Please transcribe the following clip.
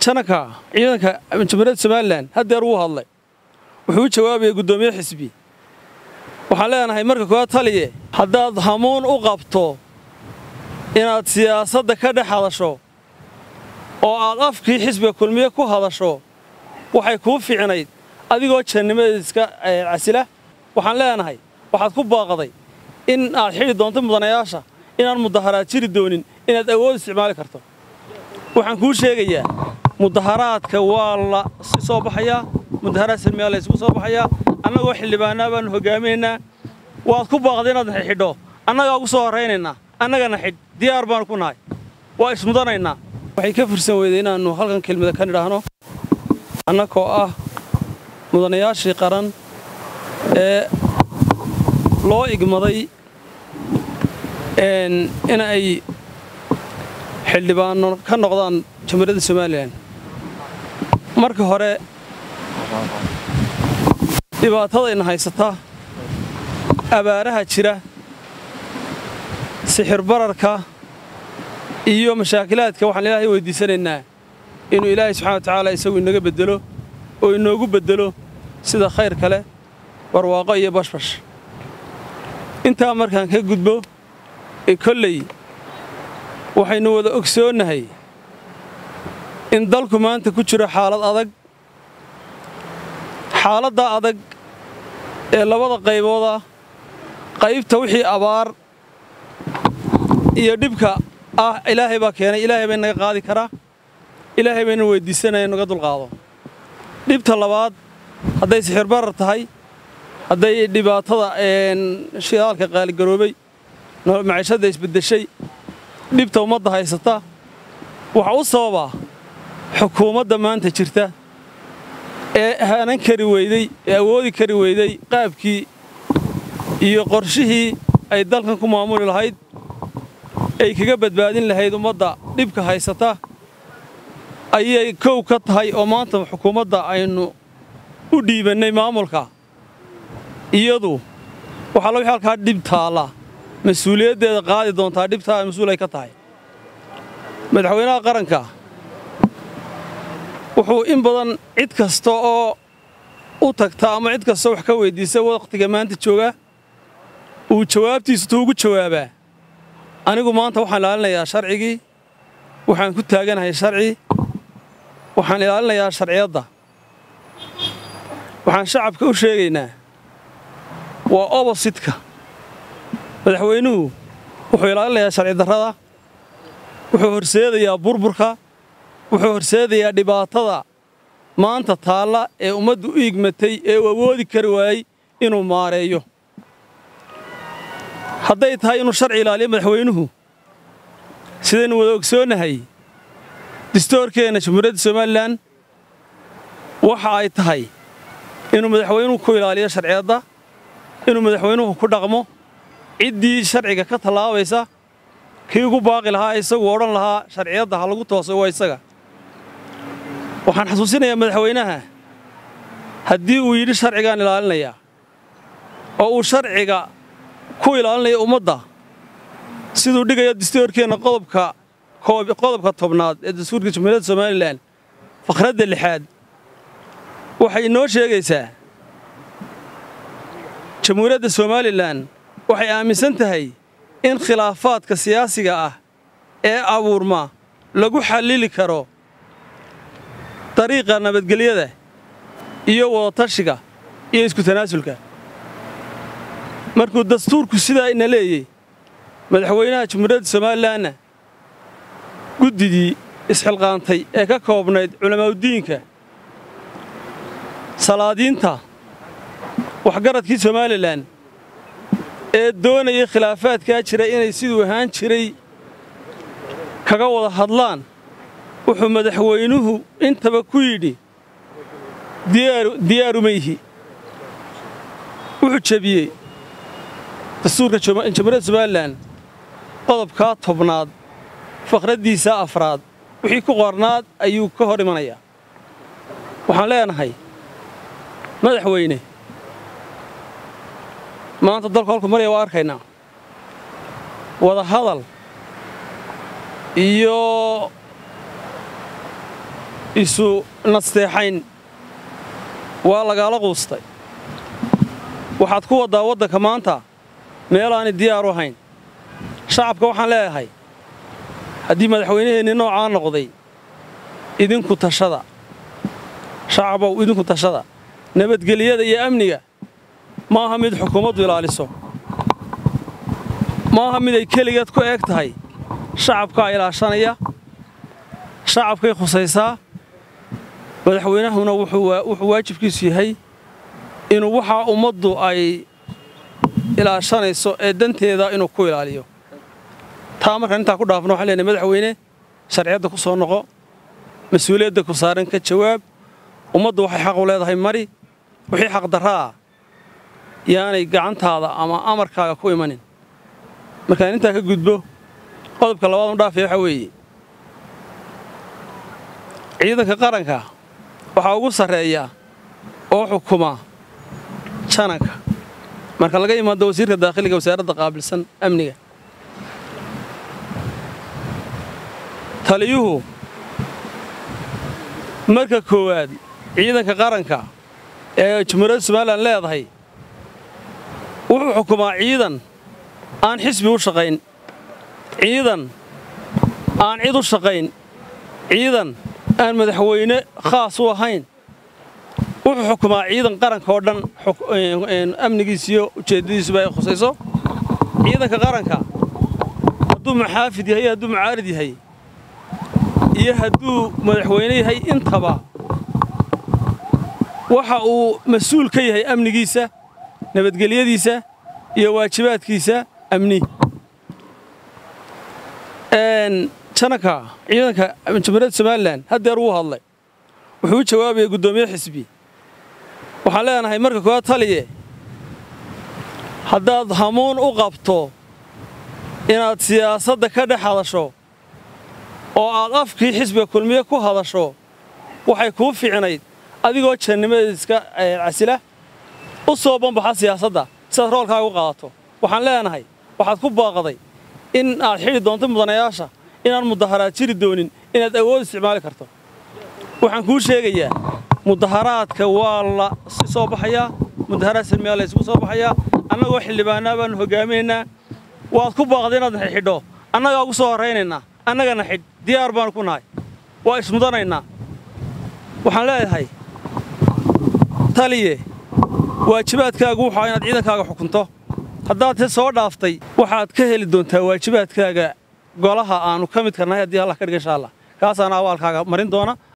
janaka ciidanka jamhuuriyadda Soomaaliland hadeer uu hadlay wuxuu jawaabay gudoomiye xisbi waxaan leenahay marka koowaad taliye haddaad hamuun u qabto inaad siyaasadda ka dhex hadasho oo aad afkii xisbiga kulmiye ku hadasho waxay kuu fiicnayd adigoo jannimada iska casila waxaan leenahay waxaad ku baaqday in aad xiri doonto mudanayaasha inaan mudaharaad jiri doonin inaad awood isticmaali karto waxaan kuu sheegayaa mudaharaadka waa la soo baxaya mudaharaad salmiya la isku soo baxaya annagoo xildhibaanada baan hogaaminaynaa waad ku baaqday inaad xidho annaga ugu soo horeynaynaa annagana xidh diyaar baan ku nahay waa ismudanaynaa waxay ka fursan weeyday inaanu halkan kelmada ka nidhaahno annagoo ah mudanayaashii qaran ee loo igmaday in ay xildhibaano ka noqdaan jamhuuriyadda Soomaaliland marka hore dhibaatada in haysata abaaraha jira sixir bararka iyo mashaakilaadka waxaan Ilaahay weydiisanaynaa inuu Ilaahay subxaanahu wa ta'aala isagu inaga bedelo oo inoogu bedelo sida khayr kale barwaaqo iyo bashbash inta markaan ka gudbo kolley waxaynu wada ogsoonahay in dalku maanta ku jiro xaalad adag xaaladda adag ee labada qaybooda qaybta wixii abaar iyo dhibka ah Ilaahay baa keenay Ilaahay bay naga qaadi karaa Ilaahay bayna weydiisanayeen naga dulqaado dhibta labaad hadday sixir barar tahay hadday dhibaatada shidaalka qaali garoobay maciishada isbedeshay dhibta ummadda haysata waxa u sababa xukuumadda maanta jirta ee haanan kari weyday ee awoodi kari weyday qaabkii iyo qorshihii ay dalkan ku maamuli lahayd ay kaga badbaadin lahayd ummadda dhibka haysata ayay koow ka tahay oo maanta xukuumadda aynu u dhiibanay maamulka iyadu waxa la wixii halka dhib taala mas'uuliyaddeeda qaadi doontaa dhibta mas'uul ay ka tahay madaxweynaha qaranka wuxuu in badan cid kasta oo u tagta ama cid kasta wax ka weydiisa waqtiga maanta jooga uu jawaabtiisu ugu jawaabaa anigu maanta waxaan ilaalinayaa sharcigii waxaan ku taaganahay sharci waxaan ilaalinayaa sharciyadda waxaan shacabka u sheegaynaa waa opposite-ka madaxweynuhu wuxuu ilaalinayaa sharci darrada wuxuu horseedayaa burburka wuxuu horseedayaa dhibaatada maanta taalla ee ummaddu u igmatay ee uu awoodi kari waayey inuu maareeyo hadday tahay inuu sharci ilaaliyo madaxweynuhu sidaynu wada ogsoonahay dastuurkeena jamhuuriyadda Soomaaliland waxa ay tahay inuu madaxweynuhu ku ilaaliyo sharciyadda inuu madaxweynuhu ku dhaqmo ciddii sharciga ka talaabaysa kii ugu baaqi lahaa isagu odhan lahaa sharciyadda ha lagu tooso waa isaga waxaan xasuusinayaa madaxweynaha haddii uu yidhi sharcigaan ilaalinayaa oo uu sharciga ku ilaalinayo ummadda siduu dhigayo dastuurkeena qodobka 10 ee dastuurka jamhuuriyadda Soomaaliland faqradda 6 waxay noo sheegaysaa jamhuuriyadda Soomaaliland waxay aaminsan tahay in khilaafaadka siyaasiga ah ee abuurma lagu xallili karo dariiqa nabadgelyada iyo wada tashiga iyo isku tanaasulka markuu dastuurku sidaa ina leeyay madaxweynaha jamhuuriyadda Soomaaliland guddidii isxilqaantay ee ka koobnayd culimada salaadiinta waxgaradkii Soomaaliland ee doonayay khilaafaadka jira inay sidoo ahaan jiray kaga wada hadlaan wuxuu madaxweynuhu intaba ku yidhi diyaaru ma yihi wuxuu jabiyey dastuurka jamhuuriyadda Soomaaliland qodobka 10 faqraddiisa 4 wixii ku qornaad ayuu ka hor imanayaa waxaan leenahay madaxweyne maanta dalka halku maraya waa arkaynaa wada hadal iyo isu nasteexayn waa lagaala quustay waxaad ku waddaa waddanka maanta meel aanay diyaar u ahayn shacabka waxaan leeyahay haddii madaxweynaheenni noocaa noqday idinku tashada shacabow idinku tashada nabadgelyada iyo amniga ma aha mid xukuumaddu ilaaliso ma aha mid ay keligeed ku eeg tahay shacabkaa ilaashanaya shacabkay khusaysaa madaxweynahuna wuxuu waajibkiisu yahay inuu waxa ummaddu ay ilaashanayso ee danteeda inuu ku ilaaliyo taa markaan intaa ku dhaafno waxaan leenahay madaxweyne sharciyadda ku soo noqo mas-uuliyadda ku saaran ka jawaab ummaddu waxay xaq u leedahay mari wixii xaq darraa yaanay gacantaada ama amarkaaga ku imanin markaan intaa ka gudbo qodobka labaad u dhaafay waxa weeye ciidanka qaranka waxaa ugu sarreeya oo xukuma jananka marka laga yimaado wasiirka daakhiliga wasaaradda qaabilsan amniga taliyuhu marka koowaad ciidanka qaranka ee Jamhuuriyadda Soomaaliland leedahay wuxuu xukumaa ciidan aan xisbi u shaqayn ciidan aan cid u shaqayn ciidan aan madaxweyne khaas u ahayn wuxuu xukumaa ciidan qaranka oo dhan amnigiisa iyo ujeedadiisuba ay khusayso ciidanka qaranka hadduu maxaafid yahay hadduu mucaarid yahay iyo hadduu madaxweyne yahay intaba waxa uu mas'uul ka yahay amnigiisa nabadgelyadiisa iyo waajibaadkiisa amni jananka ciidanka Jamhuuriyadda Soomaaliland hadeer uu hadlay wuxuu u jawaabayay gudoomiye xisbi waxaan leenahay marka koowaad taliye haddaad hamuun u qabto inaad siyaasadda ka dhex hadasho oo aad afkii xisbiga kulmiye ku hadasho waxay kuu fiicnayd adigoo jannimada iska casila u soo banbaxa siyaasadda sidaad roolkaaga u qaadato waxaan leenahay waxaad ku baaqday in aad xidhi doonto mudanayaasha inaan mudaharaad jiri doonin inaad awood isticmaali karto waxaan kuu sheegayaa mudaharaadka waa la soo baxayaa mudaharaad salmiya la isugu soo baxayaa annagoo xildhibaanaa baanu hogaaminaynaa waad ku baaqday inaad xidho annagaa ugu soo horraynaynaa annagana xidh diyaar baanu ku nahay waa ismudanaynaa waxaan leeyahay taliye waajibaadkaagu waxaa inaad ciidankaaga xukunto haddaad soo dhaaftay waxaad ka heli doontaa waajibaadkaaga golaha aanu ka mid karnahay haddii Allah ka dhigo insha Allah kaasana awaalkaaga marin doona